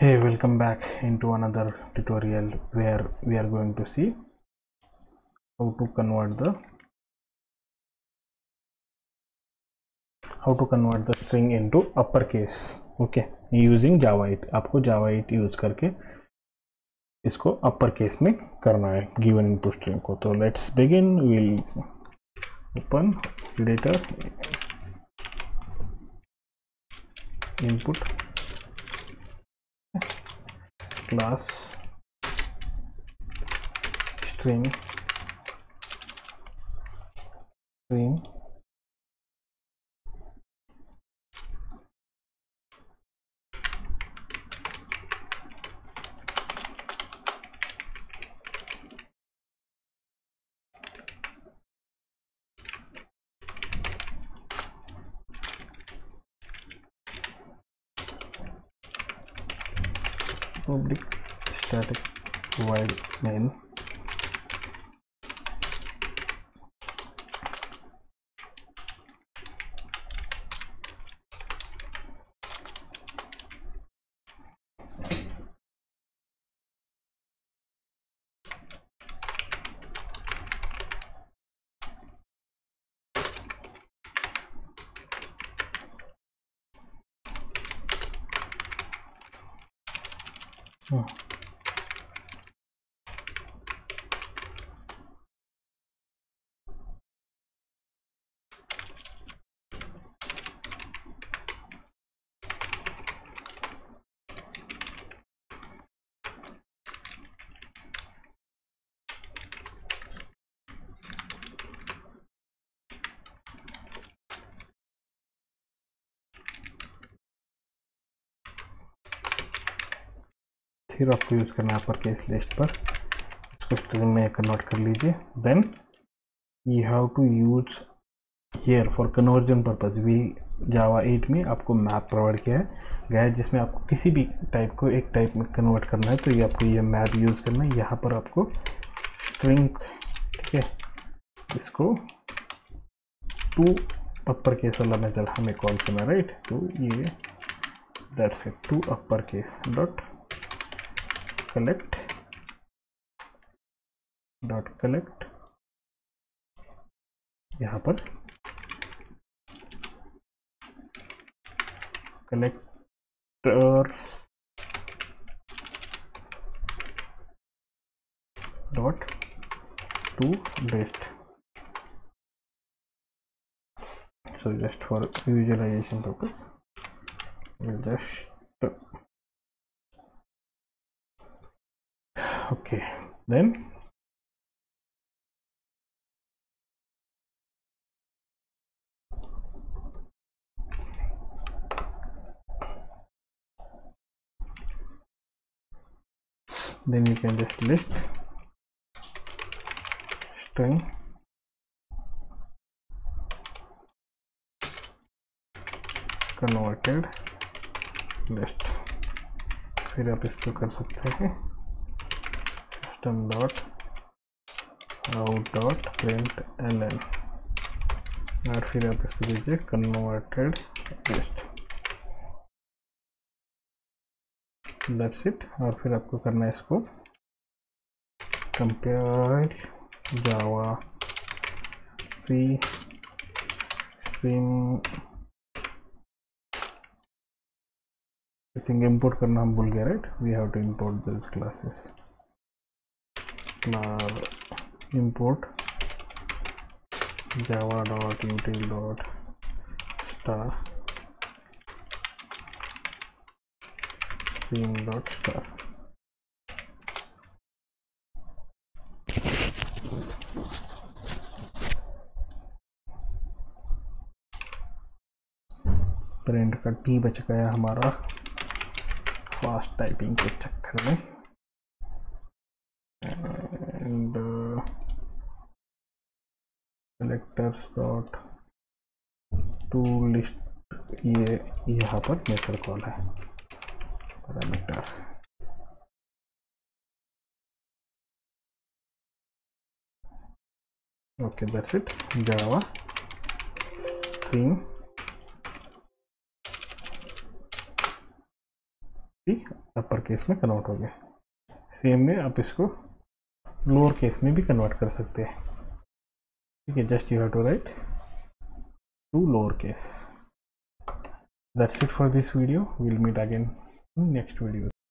Hey, welcome back into another tutorial where we are going to see how to convert the string into uppercase. Okay, using Java 8. आपको Java 8 use करके इसको अपर case में करना है given input string को. तो let's begin. Will open editor, input class string public static void main फिर आपको यूज़ करना है अपर केस लिस्ट पर. इसको स्ट्रिंग में कन्वर्ट कर लीजिए. Then you have to use here for conversion purpose. We Java 8 में आपको मैप प्रोवाइड किया गया है जिसमें आपको किसी भी टाइप को एक टाइप में कन्वर्ट करना है. तो ये आपको ये मैप यूज़ करना है. यहाँ पर आपको स्ट्रिंग, ठीक है, इसको टू अपर केस वाला मेथड हमें कॉल करना, राइट. तो ये that's it. To upper case dot collect यहाँ पर collectors dot to list. so just for visualization purpose we'll just okay. Then you can just list string converted list. फिर आप इसको कर सकते हैं system dot out dot println और फिर आप इसको दीजिए converted list. That's it. और फिर आपको करना है इसको compare Java C string. I think import करना हम भूल गए, right. We have to import this classes. import java dot util dot star string dot star. Print का टी बच गया हमारा फास्ट टाइपिंग के चक्कर में. And collectors dot to list ये यहाँ पर मेथड कॉल है parameter. Okay, that's it. Java string upper case में कन्वर्ट हो गया। सेम में आप इसको लोअर केस में भी कन्वर्ट कर सकते हैं। ठीक है, just you have to write to lower case. That's it for this video. We'll meet again in next video.